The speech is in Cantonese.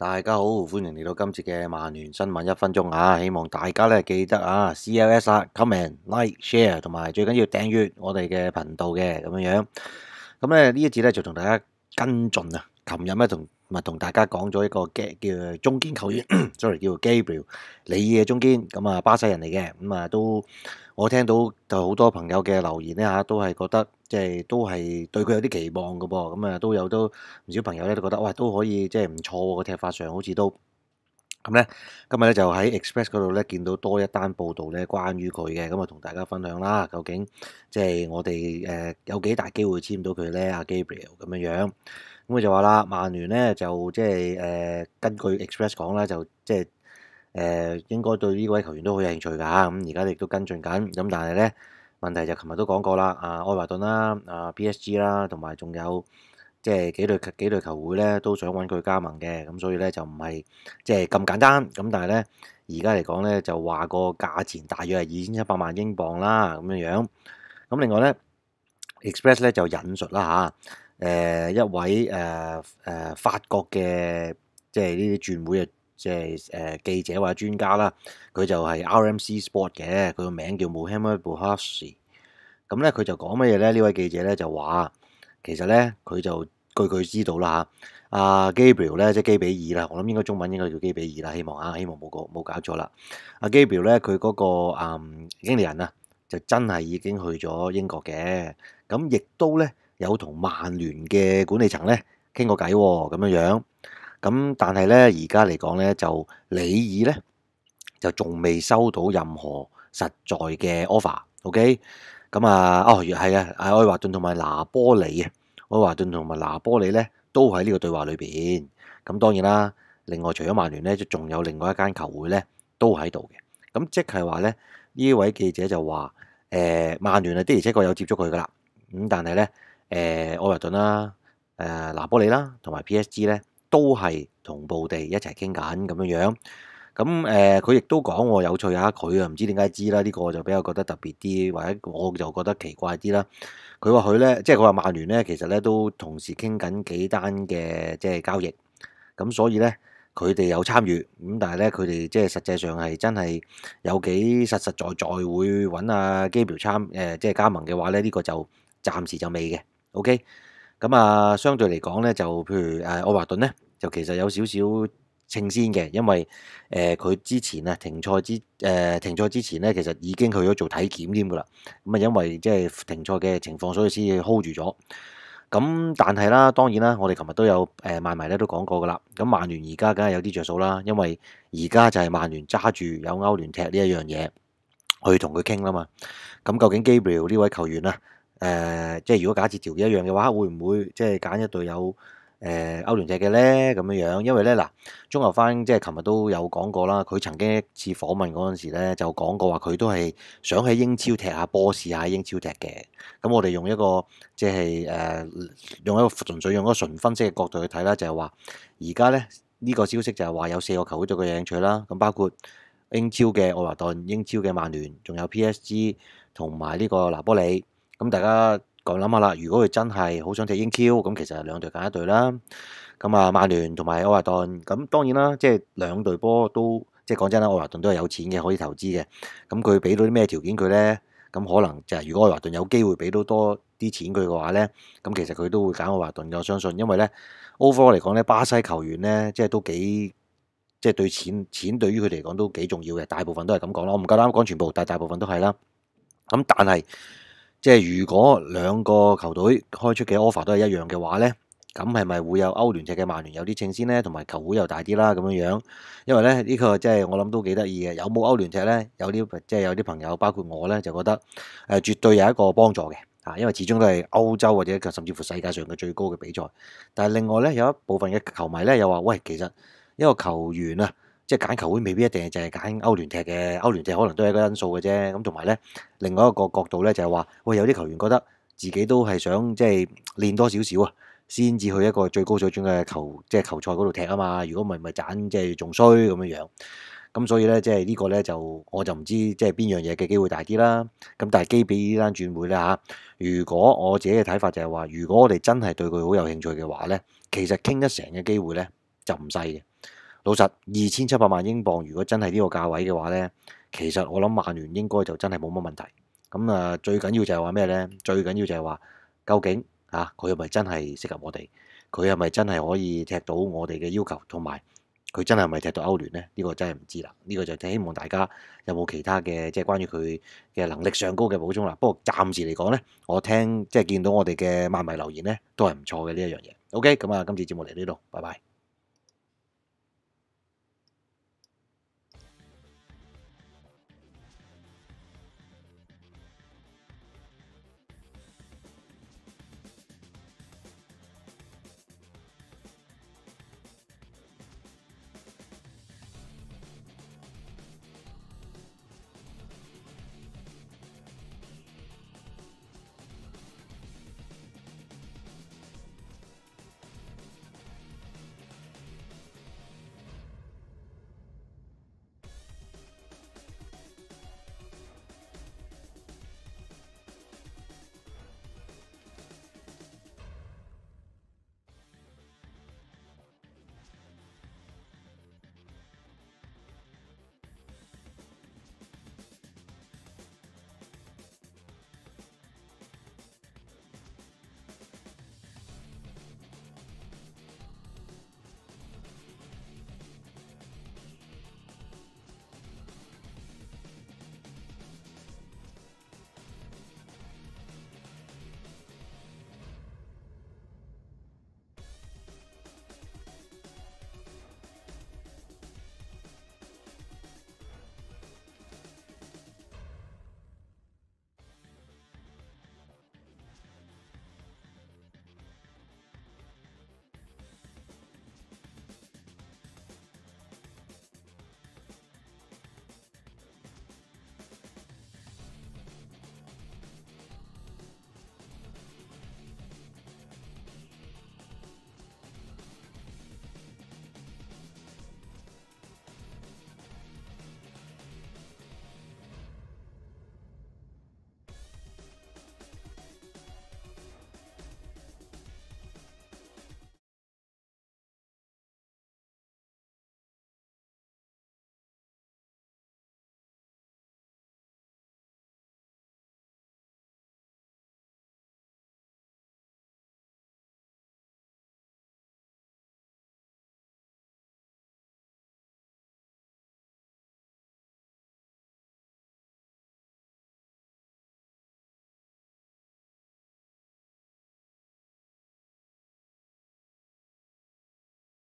大家好，歡迎嚟到今次嘅曼聯新聞1分鐘啊！希望大家咧記得CLS comment、like、share 同埋最緊要訂閱我哋嘅頻道嘅咁樣。咁咧呢一節咧就同大家跟進啊！琴日咧同大家講咗一個叫中堅球員，sorry 叫 Gabriel 李嘅中堅，咁啊巴西人嚟嘅，咁啊都我聽到就好多朋友嘅留言咧都係覺得即係都係對佢有啲期望嘅噃，咁啊都唔少朋友咧都覺得喂都可以即係唔錯喎，個踢法上好似都咁咧。今日咧就喺 Express 嗰度咧見到多一單報道咧關於佢嘅，咁啊同大家分享啦，究竟即係我哋有幾大機會簽到佢咧Gabriel 咁樣。咁佢就話啦，曼聯咧就即係根據 Express 講啦，就即係應該對呢位球員都好有興趣㗎。咁而家亦都跟進緊。咁但係咧問題就琴日都講過啦，愛華頓啦、PSG 啦，同埋仲有即係幾隊球會咧都想揾佢加盟嘅。咁所以咧就唔係即係咁簡單。咁但係咧而家嚟講咧就話個價錢大約係2700萬英鎊啦咁樣。咁另外咧 Express 咧就引述啦一位法國嘅即係呢啲轉會嘅即係記者或者專家啦，佢就係 RMC Sport 嘅，佢個名叫 Mohamed Bouhassi。咁咧佢就講乜嘢咧？呢位記者咧就話，其實咧佢就據佢知道啦阿 Gabriel 咧即係基比爾啦，我諗應該中文應該叫基比爾啦，希望冇搞錯啦。阿 Gabriel 咧佢嗰個經理人啊，就真係已經去咗英國嘅，咁亦都咧有同曼聯嘅管理層咧傾過偈喎，咁樣。咁但係咧而家嚟講咧就里爾咧就仲未收到任何實在嘅 offer，OK？咁係啊，愛華頓同埋拿波里啊，愛華頓同埋拿波里咧都喺呢個對話裏邊。咁當然啦，另外除咗曼聯咧，仲有另外一間球會咧都喺度嘅。咁即係話咧，呢位記者就話曼聯的而且確有接觸佢噶啦。咁但係咧愛華頓啦、拿波里啦同埋 PSG 咧都係同步地一齊傾緊咁樣。咁佢亦都講喎，有趣佢唔知點解知啦，呢個就比較覺得特別啲，或者我就覺得奇怪啲啦。佢話佢咧，即係佢話曼聯咧，其實咧都同時傾緊幾單嘅即係交易，咁所以咧佢哋有參與，咁但係咧佢哋即係實際上係真係有幾實實在在會揾Gabriel 即係加盟嘅話咧，呢個就暫時就未嘅。OK，咁相對嚟講咧，就譬如愛華頓咧，就其實有少少稱先嘅，因為佢之前停賽之前咧，其實已經去咗做體檢添噶啦。咁因為即係停賽嘅情況，所以先至 hold 住咗。咁但係啦，當然啦，我哋琴日都有曼迷咧都講過噶啦。咁曼聯而家梗係有啲着數啦，因為而家就係曼聯揸住有歐聯踢呢一樣嘢去同佢傾啦嘛。咁究竟 Gabriel 呢位球員即係如果假設條件一樣嘅話，會唔會即係揀一隊有歐聯踢嘅咧咁樣？因為咧嗱，綜合翻即係琴日都有講過啦，佢曾經一次訪問嗰陣時咧就講過話，佢都係想喺英超踢下波，試下英超踢嘅。咁我哋用一個即係用一個純粹用一個純分析嘅角度去睇啦，就係話而家咧呢個消息就係話有4個球會對佢有興趣啦。咁包括英超嘅愛華頓、英超嘅曼聯，仲有 PSG 同埋呢個拿波里。咁大家講諗下啦，如果佢真係好想踢英超，咁其實係兩隊揀一隊啦。咁曼聯同埋愛華頓，咁當然啦，即係兩隊波都即係講真啦，愛華頓都係有錢嘅，可以投資嘅。咁佢俾到啲咩條件佢咧？咁可能就係如果愛華頓有機會俾到多啲錢佢嘅話咧，咁其實佢都會揀愛華頓嘅，我相信。因為咧 overall 嚟講咧，巴西球員咧即係都幾即係對錢對於佢哋嚟講都幾重要嘅，大部分都係咁講啦。我唔夠膽講全部，但係大部分都係啦。咁但係即係如果兩個球隊開出嘅 offer 都係一樣嘅話咧，咁係咪會有歐聯踢嘅曼聯有啲稱先咧？同埋球會又大啲啦咁樣。因為咧呢個即係我諗都幾得意嘅。有冇歐聯踢咧？有啲朋友包括我咧就覺得絕對有一個幫助嘅。因為始終都係歐洲或者甚至乎世界上嘅最高嘅比賽。但係另外咧有一部分嘅球迷咧又話：喂，其實一個球員即係揀球會未必一定係淨係揀歐聯踢嘅，歐聯踢可能都係一個因素嘅啫。咁同埋咧，另外一個角度咧就係話，喂，有啲球員覺得自己都係想即係練多少少先至去一個最高水準嘅即係球賽嗰度踢啊嘛。如果唔係，咪盞即係仲衰咁樣。咁所以咧，即係呢個咧就我就唔知即係邊樣嘢嘅機會大啲啦。咁但係基比呢單轉會咧如果我自己嘅睇法就係話，如果我哋真係對佢好有興趣嘅話咧，其實傾得成嘅機會咧就唔細嘅。 老實2700萬英鎊，如果真係呢個價位嘅話呢，其實我諗曼聯應該就真係冇乜問題。咁啊，最緊要就係話咩呢？最緊要就係話究竟佢係咪真係適合我哋？佢係咪真係可以踢到我哋嘅要求？同埋佢真係咪踢到歐聯呢？呢個真係唔知啦。呢個就希望大家有冇其他嘅即係關於佢嘅能力上高嘅補充啦。不過暫時嚟講呢，我聽即係見到我哋嘅曼迷留言呢，都係唔錯嘅呢一樣嘢。OK，咁啊，今次節目嚟呢度，拜拜。